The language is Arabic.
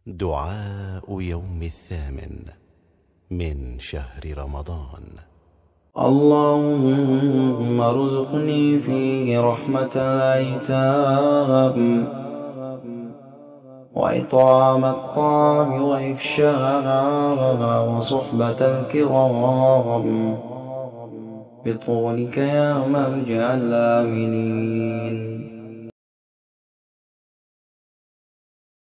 دعاء يوم 8 من شهر رمضان. اللهم ارزقني فيه رحمة الأيتام وإطعام الطعام وإفشاء وصحبة الكرام بطولك يا ملجأ الآمنين.